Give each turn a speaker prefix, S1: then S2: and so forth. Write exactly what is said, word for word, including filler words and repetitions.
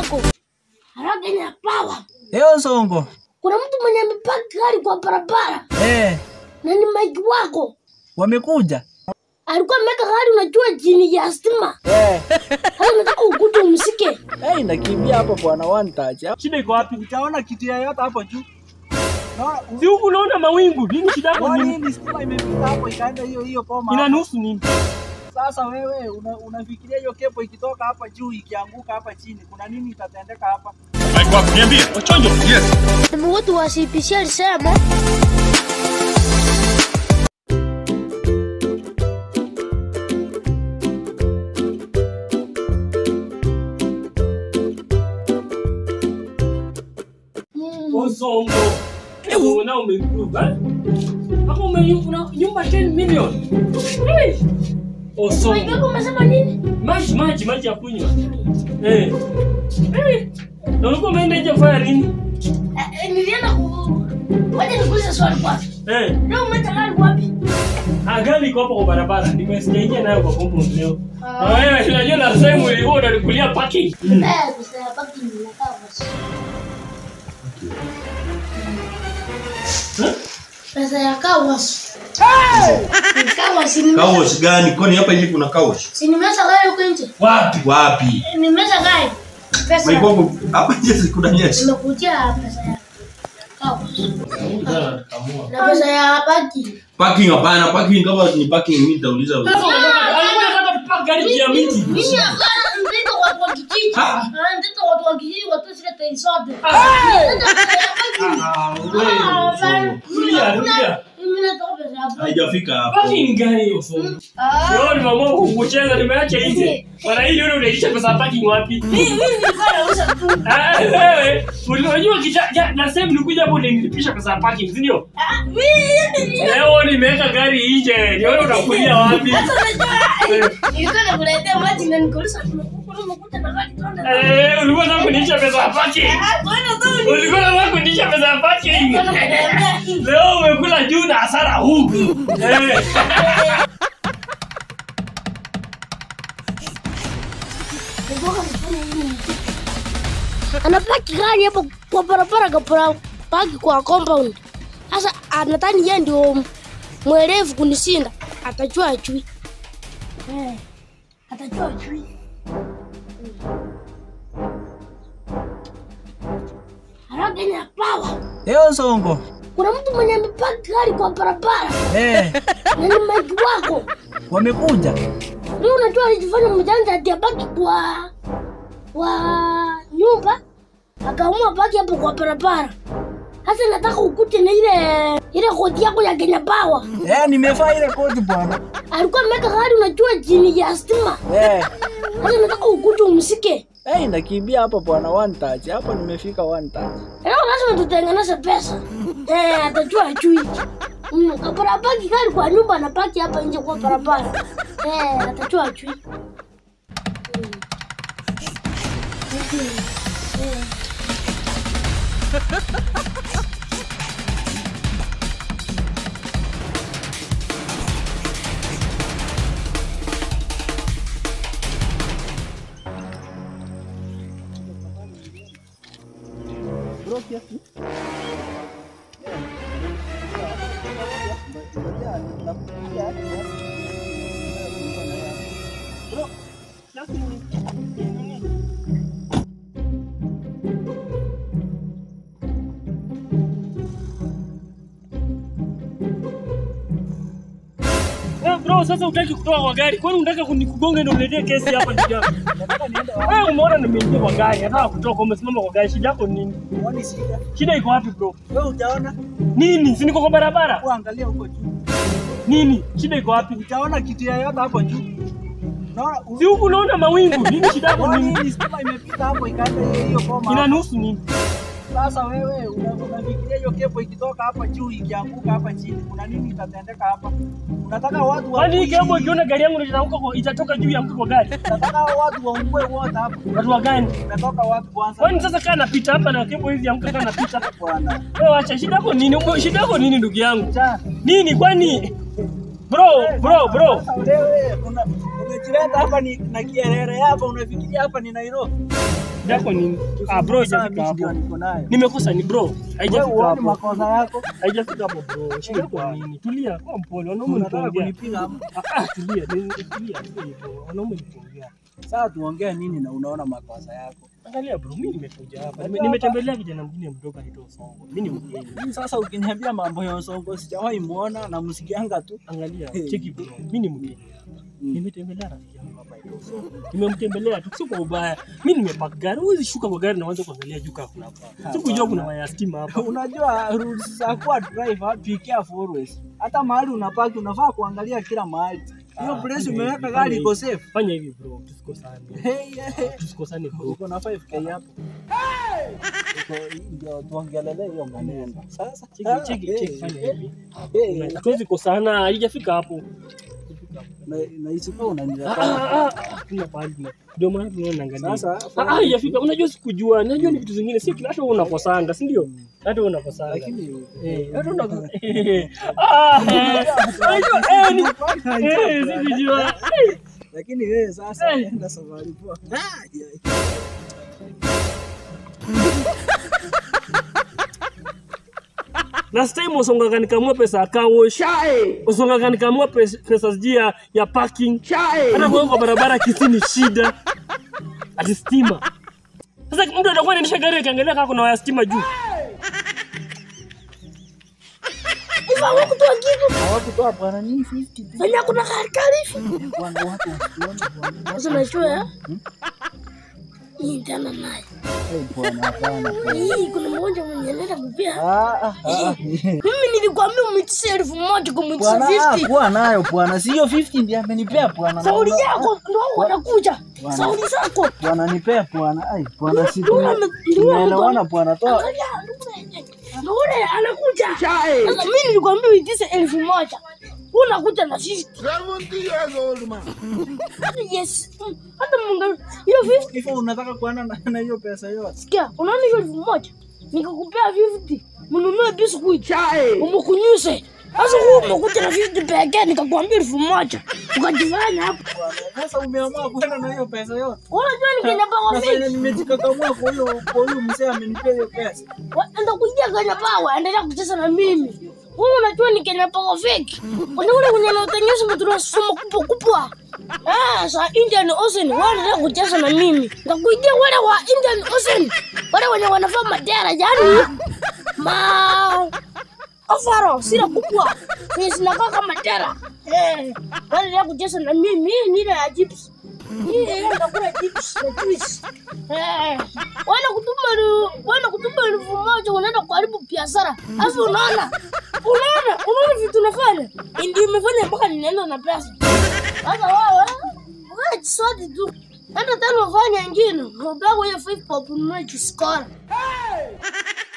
S1: Wako. Kenyapower.
S2: Eh, Onsongo.
S1: Kuna mtu mwenye amepaki gari kwa barabara.
S2: Eh.
S1: Na ni Mike Wako.
S2: Wamekuja.
S1: Alikuwa ameka gari unajua chini ya stima.
S2: Eh.
S1: Sasa nataka ukuje umsike.
S2: Eh, nakimbia hapo bwana one touch. Shida iko wapi? Utaona kitu yoyote hapo juu.
S3: No, si huku unaona mawingu. Nini shida yako nini?
S2: Nini stima imepita hapo ikaenda hiyo hiyo poma.
S3: Ina nusu nini?
S2: Sasa wewe unafikiria hiyo kepo ikitoka hapa juu ikianguka hapa chini kuna nini itatendeka hapa?
S4: Haikuwa niambie, wachonjo. Yes.
S1: Ndio watu wa C P C alisema.
S3: Onsongo. Hebu na umeimprove, eh? Hapo umenyumba nyumba ten million. Hey! Onsongo.
S1: Wewe kama unasema nini?
S3: Maji maji maji ya kunywa. Eh. Eh. Na ulikuwa umeenda nje kufanya nini?
S1: Eh, nilienda ku waje nikuulize swali kwanza.
S3: Eh.
S1: Leo umeenda gari wapi?
S3: Ah, gari iko hapo kwa barabara. Nimesijaingia nayo kwa pompo leo. Na wewe unajua na sehemu ulikuwa unalikulia parking.
S1: Eh, kusema parking inakaa basi. Pesa ya kawash. Hey! Kawash ni
S4: Kawash gani? Kwani hapa hivi kuna kawash?
S1: Si nimesha gari huko nje.
S4: Wapi? Wapi?
S1: Nimesha gari. Pesa.
S4: Maikongo hapa nje kuna nyesi.
S1: Nimekuja pesa ya kawash. Na pesa ya parking.
S4: Parking hapana, parking kama ni parking mimi nitauliza wewe.
S3: Alikuwa anataka kupaka gari ya miti.
S1: Mimi hapa ndio watu wa kijiji. Ah, ndio watu wa kijiji watu sile tensote.
S3: Ah, wewe. Tulia, tulia.
S4: Haijafika hapo.
S3: Parking gani hiyo somo? Leo ni mama kukucheza nimeacha nje. Bwana hili wewe unaisha pesa parking wapi?
S1: Mimi nilifanya usa tu.
S3: Ah, wewe unajua kicha na sehemu nilikuja hapo nilipisha pesa parking, si ndio?
S1: Ah, mimi
S3: leo nimeweka gari nje. Ni wewe unakulia wapi?
S1: Sasa unajua. Nilikuwa nakuletea maji na nikuuliza tunakuwa unakuta na gari tunaenda.
S3: Eh, ulikuwa unataka kunisha pesa parking.
S1: Ah, bwana tu.
S3: Ulikuwa unataka kunisha pesa parking. Leo umekula juu na hasara huku. Eh.
S1: Anapaki gari hapo kwa barabara kapora paki kwa compound. Sasa anatani yeye ndio mwerevu kunishinda. Atajua ajui. Eh. Atajua ajui. Kenyapower.
S2: Eh, Onsongo.
S1: Kuna mtu mwenye amepaki gari kwa barabara.
S2: Eh.
S1: Na ni Mike Wako.
S2: Wamekuja.
S1: Leo unajua alijifanya mjanja ati abaki kwa wa nyumba. Akaamua baki hapo kwa barabara. Sasa nataka ukute na ile ile kodi yako ya Kenyapower.
S2: Eh, nimevaa ile koti bwana.
S1: Alikuwa ameka gari unajua chini ya stima.
S2: Eh.
S1: Sasa nataka ukute umsike.
S2: Eh, nakimbia hapo bwana one touch. Hapo nimefika one touch.
S1: Leo lazima tutengeneze pesa. Eh, atajua ajui. Mm, kapora baki gari kwa nyumba na baki hapa nje kwa barabara. Eh, atajua ajui. Mm. Eh.
S2: Bro, kiasi? Bro,
S3: Eh, bro, sasa utaki kutoa kwa gari. Kwani unataka kunikugonga ndio uniletee kesi hapa ndugu yangu?
S2: nataka niende
S3: Wewe
S2: wapi?
S3: umeona nimeingia kwa gari, nataka kutoka, umesimama kwa gari. Shida yako nini?
S2: Uone shida.
S3: Shida iko wapi bro?
S2: Wewe utaona?
S3: Nini? Si niko kwa barabara?
S2: Uangalia huko juu.
S3: Nini? Shida iko wapi?
S2: Utaona kitu yoyote hapo juu. Naona
S3: Si huku unaona mawingu. Nini shida yako nini?
S2: nini stima imepita hapo ikaenda hiyo hiyo poma.
S3: Ina nusu nini?
S2: Sasa wewe unafikiria hiyo kepo ikitoka hapa juu ikianguka hapa chini kuna nini itatendeka hapa? Unataka watu wa
S3: Kwani hii kebo ikiona gari yangu itaanguka kwa itatoka juu ya mko kwa gari?
S2: Unataka watu waungue wote hapa.
S3: Watu wa gani?
S2: Unatoka wapi kwanza?
S3: Kwani sasa kana napita hapa na kebo hizi amka kana napita
S2: bwana?
S3: Wewe acha shida yako nini? Shida yako nini ndugu yangu?
S2: Cha.
S3: Nini kwani? Bro, bro, bro.
S2: Sasa wewe una umejileta hapa ni na kierere hapa unafikiria hapa ni Nairobi.
S3: Yako ni ah bro haijafika hapo. Nimekosa ni bro. Haijafika hapo.
S2: Makosa yako.
S3: Haijafika hapo bro. Shida kwa nini? Tulia kwa mpole. Wanaume
S2: Unataka kunipiga hapo.
S3: Ah tulia, tulia bro. Wanaume niongea.
S2: Sasa tuongee nini na unaona makosa yako?
S3: Angalia bro, mimi nimekuja hapa. Nimetembelea kijana mwingine mdogo anaitwa Onsongo. Mimi ni mgeni.
S2: Sasa ukiniambia mambo ya Onsongo sijawahi muona na msikianga tu.
S3: Angalia, cheki bro. Mimi ni mgeni. Nimetembelea rafiki yangu hapa hiyo. Nimemtembelea tu sio kwa ubaya. Mimi nimepark gari, huwezi shuka kwa gari na uanze kuangalia juu kuna hapa. Sikujua kuna waya stima hapa.
S2: Unajua rules za kwa driver, be careful always. Hata mahali unapaki unafaa kuangalia kila mahali. Hiyo place umeweka gari iko safe.
S3: Fanya hivi bro, tusikosane.
S2: Hey,
S3: tusikosane bro.
S2: Uko na five K hapo. Ndio tuongelele hiyo maneno. Sasa
S3: cheki cheki cheki fanya hivi. Hatuwezi kosana, haijafika hapo.
S2: Na na isipo unaniletea.
S3: Kuna pale ndio maana tunaangalia. Sasa ah haijafika. Unajua sikujua. Najua ni vitu vingine. Si kila hata unakosanga, si ndio? Hata unakosanga. Lakini eh hata unakosanga. Ah unajua eh ni eh sikujua.
S2: Lakini wewe sasa enda safari poa.
S3: Last time Onsongo kanikamua pesa akawo shai. Onsongo kanikamua pesa zia ya parking. Shai. Hata kwa barabara kisini shida. Ati stima. Sasa mtu anakuwa anaendesha gari akiangalia kama kuna waya stima juu.
S1: Ifa wako tu akibu.
S2: Hawakutoa bwana ni fifty.
S1: Fanya kuna karifi.
S2: Bwana watu wasione bwana.
S1: Sasa najua hii ndana naye.
S2: Eh bwana hapana.
S1: Hii kuna mmoja mwenye anaenda kupia.
S2: Ah ah.
S1: Mimi nilikwambia umitishe elfu moja kumitisha fifty.
S2: Bwana nayo bwana, sio fifty ndiye amenipea bwana.
S1: Sauli yako ndio wanakuja. Sauli zako.
S2: Bwana nipea bwana. Ai bwana si tunaelewana bwana toa.
S1: Ndio anakuja. Sasa mimi nilikwambia uitishe elfu moja. Unakuja na fifty.
S5: seventy years old man.
S1: Yes. Hata mungu hiyo fifty
S2: Ifa unataka kuana na hiyo pesa yote.
S1: sikia, unaona hiyo elfu moja nikakupea fifty. Mnunue biskuit chai. Umkunyuse. Sasa wewe umekuja na fifty pekee nikakwambia elfu moja. Ukajifanya hapo.
S2: Sasa umeamua kwenda na hiyo pesa yote.
S1: Unajua ni Kenyapower fake.
S2: Sasa nimejikakamua kwa hiyo kwa hiyo mzee amenipea hiyo pesa.
S1: Enda kuingia Kenyapower, endelea kucheza na mimi. Wewe unajua ni Kenyapower fake. Kuna ule mwenye anatengeneza mtu sumu kubwa kubwa. Ah, sa Indian Ocean wanaendelea kucheza na mimi. Ndakuidia wale wa Indian Ocean. Wale wenye wanafaa madera yani. Ma Afaro sira kubwa. Ni sinakaa kama dera. Eh, wanaendelea kucheza na mimi ni ile ya chips. Hii ndio kuna chips na juice. Eh, wana kutuma wana kutuma elfu moja unaenda kuharibu biashara. Sasa unaona? Unaona? Unaona vitu tunafanya? Ndio umefanya mpaka ninaenda na pesa. Sasa wewe, wewe swati tu. Hata tena ufanye nyingine. Mbona wewe five pop ununue kiskora.